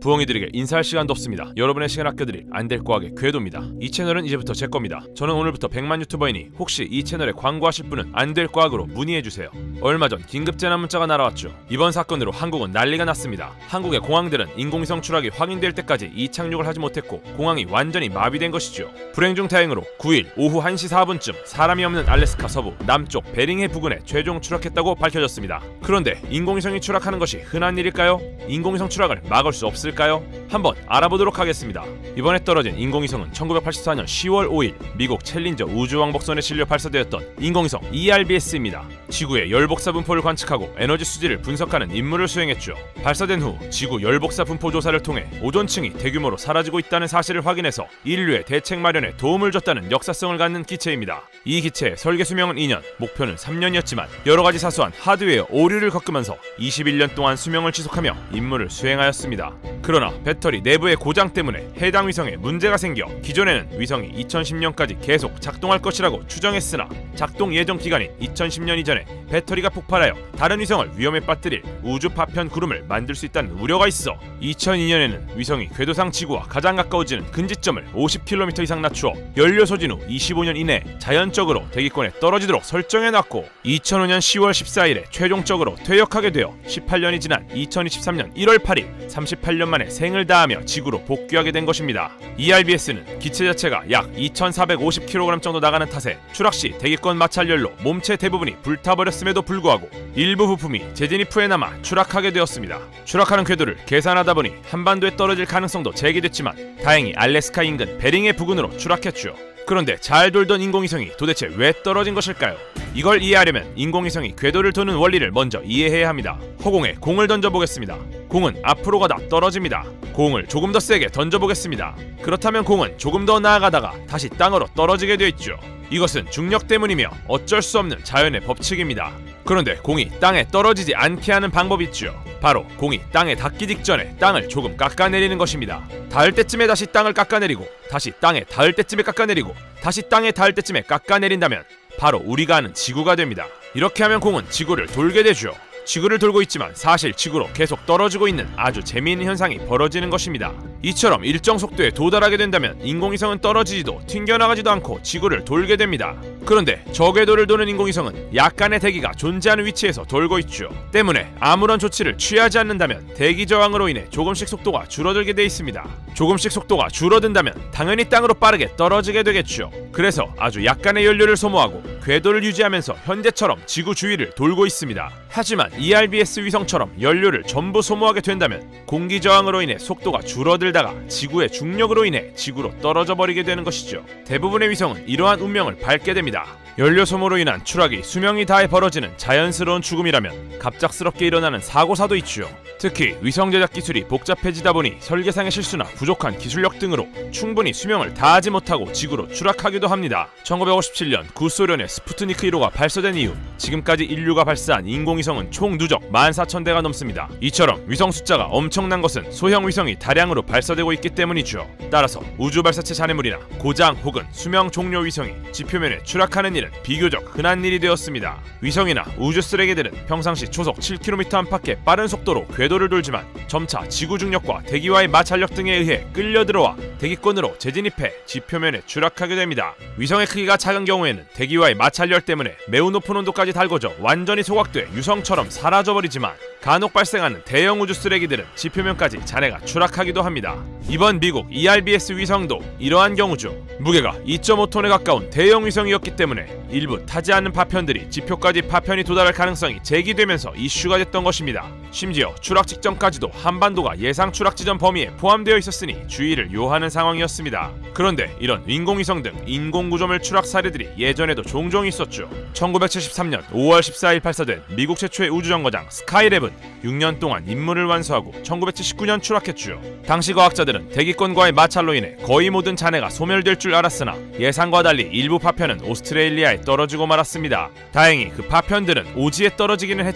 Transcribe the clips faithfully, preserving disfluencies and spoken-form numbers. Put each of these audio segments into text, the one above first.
부엉이들에게 인사할 시간도 없습니다. 여러분의 시간 아껴드릴 안될과학의 궤도입니다. 이 채널은 이제부터 제 겁니다. 저는 오늘부터 백만 유튜버이니 혹시 이 채널에 광고하실 분은 안될과학으로 문의해주세요. 얼마 전 긴급 재난 문자가 날아왔죠. 이번 사건으로 한국은 난리가 났습니다. 한국의 공항들은 인공위성 추락이 확인될 때까지 이착륙을 하지 못했고 공항이 완전히 마비된 것이죠. 불행 중 다행으로 구일 오후 한 시 사 분쯤 사람이 없는 알래스카 서부 남쪽 베링해 부근에 최종 추락했다고 밝혀졌습니다. 그런데 인공위성이 추락하는 것이 흔한 일일까요? 인공위성 추락을 막을 수 없을까요? 한번 알아보도록 하겠습니다. 이번에 떨어진 인공위성은 천구백팔십사 년 시월 오일 미국 챌린저 우주왕복선에 실려 발사되었던 인공위성 이알비에스입니다. 지구의 열복사 분포를 관측하고 에너지 수지를 분석하는 임무를 수행했죠. 발사된 후 지구 열복사 분포 조사를 통해 오존층이 대규모로 사라지고 있다는 사실을 확인해서 인류의 대책 마련에 도움을 줬다는 역사성을 갖는 기체입니다. 이 기체의 설계 수명은 이 년, 목표는 삼 년이었지만 여러가지 사소한 하드웨어 오류를 겪으면서 이십일 년 동안 수명을 지속하며 임무를 수행하였습니다. 그러나 배터리 내부의 고장 때문에 해당 위성에 문제가 생겨 기존에는 위성이 이천십 년까지 계속 작동할 것이라고 추정했으나 작동 예정 기간인 이천십 년 이전에 배터리가 폭발하여 다른 위성을 위험에 빠뜨릴 우주 파편 구름을 만들 수 있다는 우려가 있어 이천이 년에는 위성이 궤도상 지구와 가장 가까워지는 근지점을 오십 킬로미터 이상 낮추어 연료 소진 후 이십오 년 이내에 자연적으로 대기권에 떨어지도록 설정해놨고 이천오 년 시월 십사일에 최종적으로 퇴역하게 되어 십팔 년이 지난 이천이십삼 년 일월 팔일 삼십팔 년 만에 생을 다하며 지구로 복귀하게 된 것입니다. 이알비에스는 기체 자체가 약 이천사백오십 킬로그램 정도 나가는 탓에 추락 시 대기권 마찰열로 몸체 대부분이 불타버렸음에도 불구하고 일부 부품이 재진입 후에 남아 추락하게 되었습니다. 추락하는 궤도를 계산하다 보니 한반도에 떨어질 가능성도 제기됐지만 다행히 알래스카 인근 베링해 부근으로 추락했죠. 그런데 잘 돌던 인공위성이 도대체 왜 떨어진 것일까요? 이걸 이해하려면 인공위성이 궤도를 도는 원리를 먼저 이해해야 합니다. 허공에 공을 던져보겠습니다. 공은 앞으로 가다 떨어집니다. 공을 조금 더 세게 던져보겠습니다. 그렇다면 공은 조금 더 나아가다가 다시 땅으로 떨어지게 되어 있죠. 이것은 중력 때문이며 어쩔 수 없는 자연의 법칙입니다. 그런데 공이 땅에 떨어지지 않게 하는 방법이 있죠. 바로 공이 땅에 닿기 직전에 땅을 조금 깎아내리는 것입니다. 닿을 때쯤에 다시 땅을 깎아내리고 다시 땅에 닿을 때쯤에 깎아내리고 다시 땅에 닿을 때쯤에 깎아내린다면 바로 우리가 아는 지구가 됩니다. 이렇게 하면 공은 지구를 돌게 되죠. 지구를 돌고 있지만 사실 지구로 계속 떨어지고 있는 아주 재미있는 현상이 벌어지는 것입니다. 이처럼 일정 속도에 도달하게 된다면 인공위성은 떨어지지도 튕겨나가지도 않고 지구를 돌게 됩니다. 그런데 저 궤도를 도는 인공위성은 약간의 대기가 존재하는 위치에서 돌고 있죠. 때문에 아무런 조치를 취하지 않는다면 대기 저항으로 인해 조금씩 속도가 줄어들게 돼 있습니다. 조금씩 속도가 줄어든다면 당연히 땅으로 빠르게 떨어지게 되겠죠. 그래서 아주 약간의 연료를 소모하고 궤도를 유지하면서 현재처럼 지구 주위를 돌고 있습니다. 하지만 이알비에스 위성처럼 연료를 전부 소모하게 된다면 공기 저항으로 인해 속도가 줄어들다가 지구의 중력으로 인해 지구로 떨어져 버리게 되는 것이죠. 대부분의 위성은 이러한 운명을 밟게 됩니다. 연료 소모로 인한 추락이 수명이 다해 벌어지는 자연스러운 죽음이라면 갑작스럽게 일어나는 사고사도 있죠. 특히 위성 제작 기술이 복잡해지다 보니 설계상의 실수나 부족한 기술력 등으로 충분히 수명을 다하지 못하고 지구로 추락하기도 합니다. 천구백오십칠 년 구소련의 스푸트니크 일 호가 발사된 이후 지금까지 인류가 발사한 인공위성은 총 누적 만 사천 대가 넘습니다. 이처럼 위성 숫자가 엄청난 것은 소형 위성이 다량으로 발사되고 있기 때문이죠. 따라서 우주 발사체 잔해물이나 고장 혹은 수명 종료 위성이 지표면에 추락하는 일은 비교적 흔한 일이 되었습니다. 위성이나 우주 쓰레기들은 평상시 초속 칠 킬로미터 안팎의 빠른 속도로 궤도를 돌지만 점차 지구 중력과 대기와의 마찰력 등에 의해 끌려 들어와 대기권으로 재진입해 지표면에 추락하게 됩니다. 위성의 크기가 작은 경우에는 대기와의 마찰열 때문에 매우 높은 온도까지 달궈져 완전히 소각돼 유성처럼 사라져버리지만 간혹 발생하는 대형 우주 쓰레기들은 지표면까지 잔해가 추락하기도 합니다. 이번 미국 이알비에스 위성도 이러한 경우죠. 무게가 이 점 오 톤에 가까운 대형 위성이었기 때문에 일부 타지 않는 파편들이 지표까지 파편이 도달할 가능성이 제기되면서 이슈가 됐던 것입니다. 심지어 추락 직전까지도 한반도가 예상 추락 지점 범위에 포함되어 있었으니 주의를 요하는 상황이었습니다. 그런데 이런 인공위성 등 인공구조물 추락 사례들이 예전에도 종종 있었죠. 천구백칠십삼 년 오월 십사일 발사된 미국 최초의 우주정거장 스카이랩은 육 년 동안 임무를 완수하고 천구백칠십구 년 추락했죠. 당시 과학자들은 대기권과의 마찰로 인해 거의 모든 잔해가 소멸될 줄 알았으나 예상과 달리 일부 파편은 오스트레일리아에 떨어지고 말았습니다. 다행히 그 파편들은 오지에 떨어지기는 했지만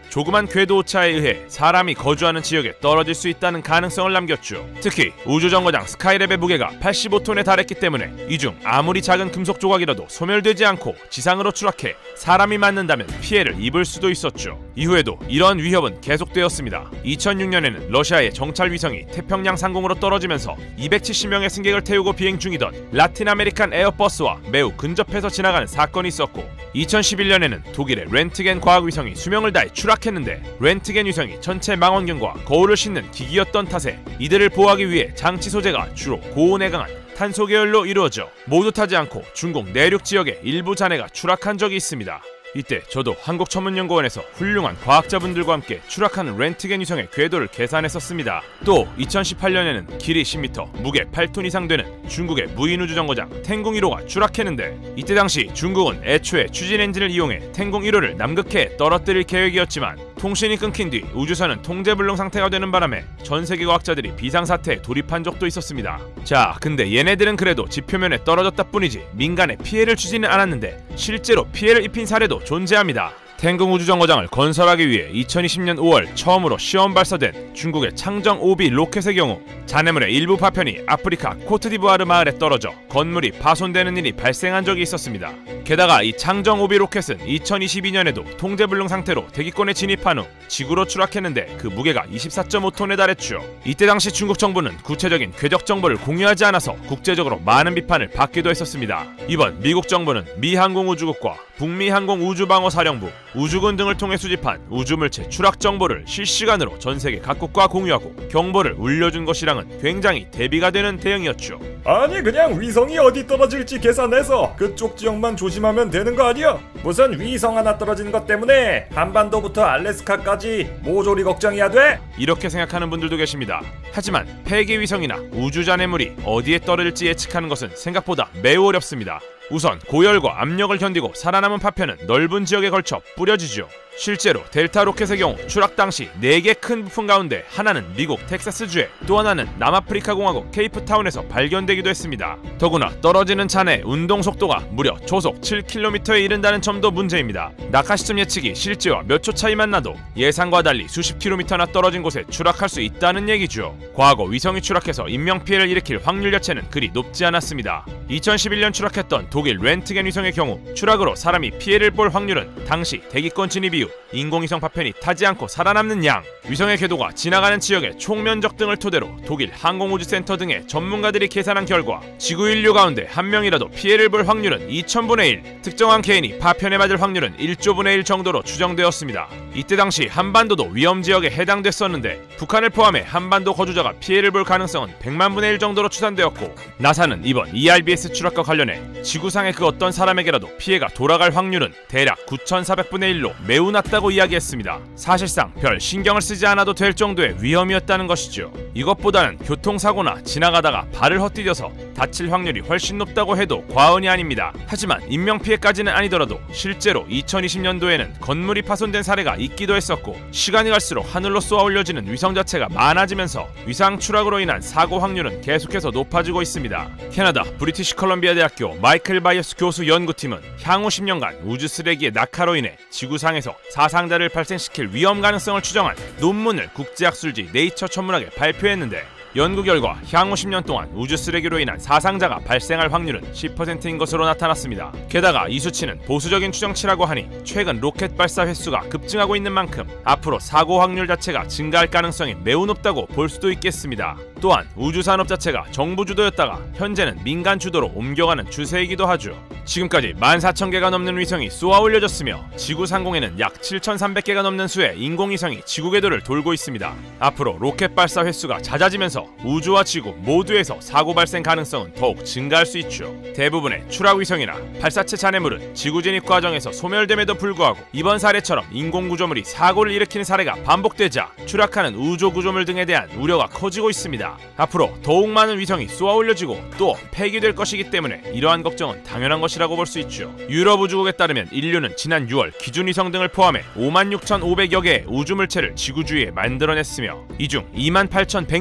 조그만 궤도 오차에 의해 사람이 거주하는 지역에 떨어질 수 있다는 가능성을 남겼죠. 특히 우주정거장 스카이랩의 무게가 팔십오 톤에 달했기 때문에 이 중 아무리 작은 금속 조각이라도 소멸되지 않고 지상으로 추락해 사람이 맞는다면 피해를 입을 수도 있었죠. 이후에도 이런 위협은 계속되었습니다. 이천육 년에는 러시아의 정찰 위성이 태평양 상공으로 떨어지면서 이백칠십 명의 승객을 태우고 비행 중이던 라틴 아메리칸 에어버스와 매우 근접해서 지나가는 사건이 있었고, 이천십일 년에는 독일의 렌트겐 과학위성이 수명을 다해 추락했는데 렌트겐 위성이 전체 망원경과 거울을 싣는 기기였던 탓에 이들을 보호하기 위해 장치 소재가 주로 고온에 강한 탄소 계열로 이루어져 모두 타지 않고 중국 내륙 지역의 일부 잔해가 추락한 적이 있습니다. 이때 저도 한국천문연구원에서 훌륭한 과학자분들과 함께 추락하는 렌트겐 위성의 궤도를 계산했었습니다. 또 이천십팔 년에는 길이 십 미터, 무게 팔 톤 이상 되는 중국의 무인우주정거장 탱궁 일 호가 추락했는데, 이때 당시 중국은 애초에 추진 엔진을 이용해 탱궁 일 호를 남극해에 떨어뜨릴 계획이었지만 통신이 끊긴 뒤 우주선은 통제불능 상태가 되는 바람에 전 세계 과학자들이 비상사태에 돌입한 적도 있었습니다. 자, 근데 얘네들은 그래도 지표면에 떨어졌다 뿐이지 민간에 피해를 주지는 않았는데 실제로 피해를 입힌 사례도 존재합니다. 탱궁 우주정거장을 건설하기 위해 이천이십 년 오월 처음으로 시험 발사된 중국의 창정 오 비 로켓의 경우 잔해물의 일부 파편이 아프리카 코트디부아르 마을에 떨어져 건물이 파손되는 일이 발생한 적이 있었습니다. 게다가 이 창정 오 비 로켓은 이천이십이 년에도 통제불능 상태로 대기권에 진입한 후 지구로 추락했는데 그 무게가 이십사 점 오 톤에 달했죠. 이때 당시 중국 정부는 구체적인 궤적 정보를 공유하지 않아서 국제적으로 많은 비판을 받기도 했었습니다. 이번 미국 정부는 미 항공우주국과 북미 항공우주방어사령부, 우주군 등을 통해 수집한 우주물체 추락 정보를 실시간으로 전세계 각국과 공유하고 경보를 울려준 것이랑은 굉장히 대비가 되는 대응이었죠. 아니 그냥 위성이 어디 떨어질지 계산해서 그쪽 지역만 조심하면 되는 거 아니야? 무슨 위성 하나 떨어지는 것 때문에 한반도부터 알래스카까지 모조리 걱정해야 돼? 이렇게 생각하는 분들도 계십니다. 하지만 폐기위성이나 우주잔해물이 어디에 떨어질지 예측하는 것은 생각보다 매우 어렵습니다. 우선 고열과 압력을 견디고 살아남은 파편은 넓은 지역에 걸쳐 뿌려지죠. 실제로 델타 로켓의 경우 추락 당시 네 개 큰 부품 가운데 하나는 미국 텍사스주에, 또 하나는 남아프리카 공화국 케이프타운에서 발견되기도 했습니다. 더구나 떨어지는 잔해의 운동 속도가 무려 초속 칠 킬로미터에 이른다는 점도 문제입니다. 낙하 시점 예측이 실제와 몇 초 차이만 나도 예상과 달리 수십 킬로미터나 떨어진 곳에 추락할 수 있다는 얘기죠. 과거 위성이 추락해서 인명피해를 일으킬 확률 자체는 그리 높지 않았습니다. 이천십일 년 추락했던 독일 렌트겐 위성의 경우 추락으로 사람이 피해를 볼 확률은 당시 대기권 진입 이후 인공위성 파편이 타지 않고 살아남는 양, 위성의 궤도가 지나가는 지역의 총면적 등을 토대로 독일 항공우주센터 등의 전문가들이 계산한 결과 지구 인류 가운데 한 명이라도 피해를 볼 확률은 이천분의 일, 특정한 개인이 파편에 맞을 확률은 일조분의 일 정도로 추정되었습니다. 이때 당시 한반도도 위험지역에 해당됐었는데 북한을 포함해 한반도 거주자가 피해를 볼 가능성은 백만분의 일 정도로 추산되었고, 나사는 이번 이 알 비 에스 추락과 관련해 지구상의 그 어떤 사람에게라도 피해가 돌아갈 확률은 대략 구천사백분의 일로 매우 낮다고 이야기했습니다. 사실상 별 신경을 쓰지 않아도 될 정도의 위험이었다는 것이죠. 이것보다는 교통사고나 지나가다가 발을 헛디뎌서 다칠 확률이 훨씬 높다고 해도 과언이 아닙니다. 하지만 인명피해까지는 아니더라도 실제로 이천이십 년도에는 건물이 파손된 사례가 있기도 했었고, 시간이 갈수록 하늘로 쏘아 올려지는 위성 자체가 많아지면서 위상 추락으로 인한 사고 확률은 계속해서 높아지고 있습니다. 캐나다 브리티시 컬럼비아 대학교 마이클 바이어스 교수 연구팀은 향후 십 년간 우주 쓰레기의 낙하로 인해 지구상에서 사상자를 발생시킬 위험 가능성을 추정한 논문을 국제학술지 네이처 천문학에 발표했는데, 연구 결과 향후 십 년 동안 우주 쓰레기로 인한 사상자가 발생할 확률은 십 퍼센트인 것으로 나타났습니다. 게다가 이 수치는 보수적인 추정치라고 하니 최근 로켓 발사 횟수가 급증하고 있는 만큼 앞으로 사고 확률 자체가 증가할 가능성이 매우 높다고 볼 수도 있겠습니다. 또한 우주산업 자체가 정부 주도였다가 현재는 민간 주도로 옮겨가는 추세이기도 하죠. 지금까지 만 사천 개가 넘는 위성이 쏘아 올려졌으며 지구 상공에는 약 칠천삼백 개가 넘는 수의 인공위성이 지구 궤도를 돌고 있습니다. 앞으로 로켓 발사 횟수가 잦아지면서 우주와 지구 모두에서 사고 발생 가능성은 더욱 증가할 수 있죠. 대부분의 추락 위성이나 발사체 잔해물은 지구 진입 과정에서 소멸됨에도 불구하고 이번 사례처럼 인공구조물이 사고를 일으키는 사례가 반복되자 추락하는 우주 구조물 등에 대한 우려가 커지고 있습니다. 앞으로 더욱 많은 위성이 쏘아 올려지고 또 폐기될 것이기 때문에 이러한 걱정은 당연한 것이라고 볼 수 있죠. 유럽 우주국에 따르면 인류는 지난 유월 기준 위성 등을 포함해 오만 육천오백여 개의 우주물체를 지구 주위에 만들어냈으며 이 중 이만 팔천백육십 개가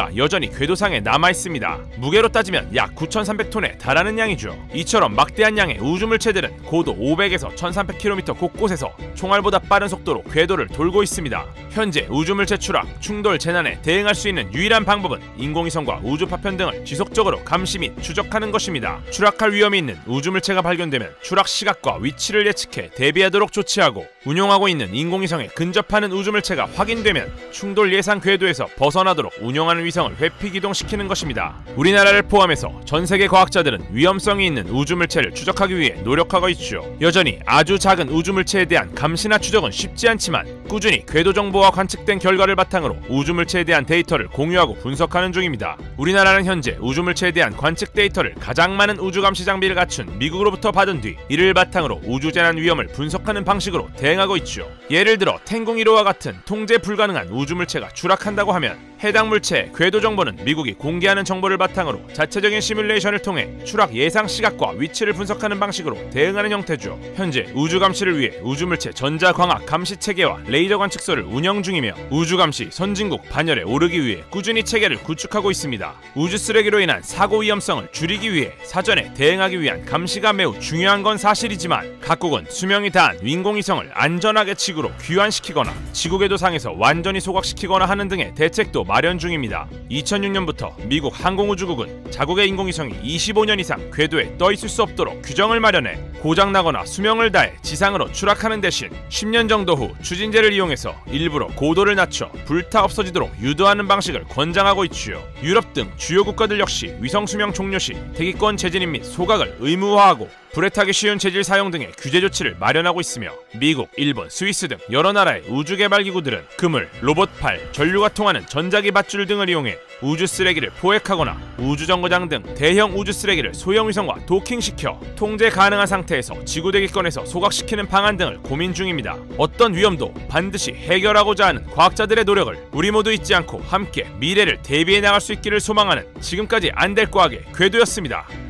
우주가 여전히 궤도상에 남아있습니다. 무게로 따지면 약 구천삼백 톤에 달하는 양이죠. 이처럼 막대한 양의 우주물체들은 고도 오백에서 천삼백 킬로미터 곳곳에서 총알보다 빠른 속도로 궤도를 돌고 있습니다. 현재 우주물체 추락, 충돌 재난에 대응할 수 있는 유일한 방법은 인공위성과 우주 파편 등을 지속적으로 감시 및 추적하는 것입니다. 추락할 위험이 있는 우주물체가 발견되면 추락 시각과 위치를 예측해 대비하도록 조치하고, 운용하고 있는 인공위성에 근접하는 우주물체가 확인되면 충돌 예상 궤도에서 벗어나도록 운용하는 위성을 회피 기동시키는 것입니다. 우리나라를 포함해서 전 세계 과학자들은 위험성이 있는 우주물체를 추적하기 위해 노력하고 있죠. 여전히 아주 작은 우주물체에 대한 감시나 추적은 쉽지 않지만 꾸준히 궤도 정보와 관측된 결과를 바탕으로 우주물체에 대한 데이터를 공유하고 분석하는 중입니다. 우리나라는 현재 우주물체에 대한 관측 데이터를 가장 많은 우주감시 장비를 갖춘 미국으로부터 받은 뒤 이를 바탕으로 우주재난 위험을 분석하는 방식으로 대응하고 있죠. 예를 들어 탱궁 일 호와 같은 통제 불가능한 우주물체가 추락한다고 하면 해당 물체의 궤도 정보는 미국이 공개하는 정보를 바탕으로 자체적인 시뮬레이션을 통해 추락 예상 시각과 위치를 분석하는 방식으로 대응하는 형태죠. 현재 우주감시를 위해 우주물체 전자광학 감시 체계와 레이저 관측소를 운영 중이며 우주감시 선진국 반열에 오르기 위해 꾸준히 체계를 구축하고 있습니다. 우주 쓰레기로 인한 사고 위험성을 줄이기 위해 사전에 대응하기 위한 감시가 매우 중요한 건 사실이지만 각국은 수명이 다한 인공위성을 안전하게 지구로 귀환시키거나 지구 궤도상에서 완전히 소각시키거나 하는 등의 대책도 마련 중입니다. 이천육 년부터 미국 항공우주국은 자국의 인공위성이 이십오 년 이상 궤도에 떠 있을 수 없도록 규정을 마련해 고장나거나 수명을 다해 지상으로 추락하는 대신 십 년 정도 후 추진제를 이용해서 일부러 고도를 낮춰 불타 없어지도록 유도하는 방식을 권장하고 있지요. 유럽 등 주요 국가들 역시 위성 수명 종료 시 대기권 재진입 및 소각을 의무화하고 불에 타기 쉬운 재질 사용 등의 규제 조치를 마련하고 있으며 미국, 일본, 스위스 등 여러 나라의 우주개발기구들은 그물, 로봇팔, 전류가 통하는 전자기 밧줄 등을 이용해 우주 쓰레기를 포획하거나 우주정거장 등 대형 우주 쓰레기를 소형 위성과 도킹시켜 통제 가능한 상태에서 지구 대기권에서 소각시키는 방안 등을 고민 중입니다. 어떤 위험도 반드시 해결하고자 하는 과학자들의 노력을 우리 모두 잊지 않고 함께 미래를 대비해 나갈 수 있기를 소망하는 지금까지 안될과학의 궤도였습니다.